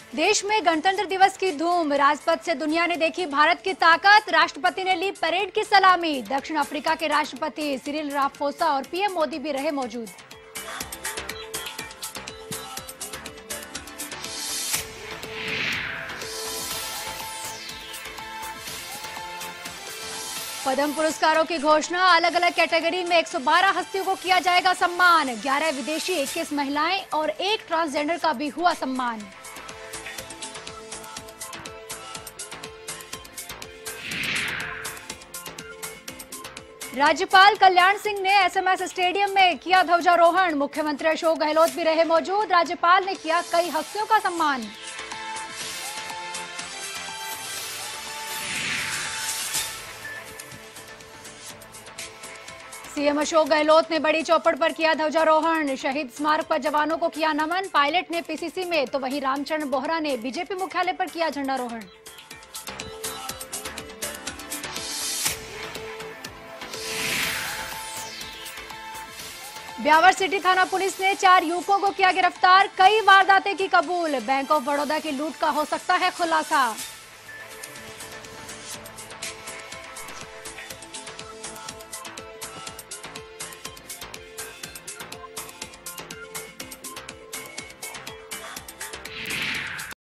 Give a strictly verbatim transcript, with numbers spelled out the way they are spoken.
देश में गणतंत्र दिवस की धूम, राजपथ से दुनिया ने देखी भारत की ताकत। राष्ट्रपति ने ली परेड की सलामी। दक्षिण अफ्रीका के राष्ट्रपति सिरिल रामाफोसा और पीएम मोदी भी रहे मौजूद। पद्म पुरस्कारों की घोषणा। अलग अलग कैटेगरी में एक सौ बारह हस्तियों को किया जाएगा सम्मान। ग्यारह विदेशी, इक्कीस महिलाएं और एक ट्रांसजेंडर का भी हुआ सम्मान। राज्यपाल कल्याण सिंह ने एसएमएस स्टेडियम में किया ध्वजारोहण। मुख्यमंत्री अशोक गहलोत भी रहे मौजूद। राज्यपाल ने किया कई हस्तियों का सम्मान। सीएम अशोक गहलोत ने बड़ी चौपड़ पर किया ध्वजारोहण। शहीद स्मारक पर जवानों को किया नमन। पायलट ने पीसीसी में तो वहीं रामचरण बोहरा ने बीजेपी मुख्यालय पर किया झंडारोहण। ब्यावर सिटी थाना पुलिस ने चार युवकों को किया गिरफ्तार। कई वारदातें की कबूल। बैंक ऑफ बड़ौदा की लूट का हो सकता है खुलासा।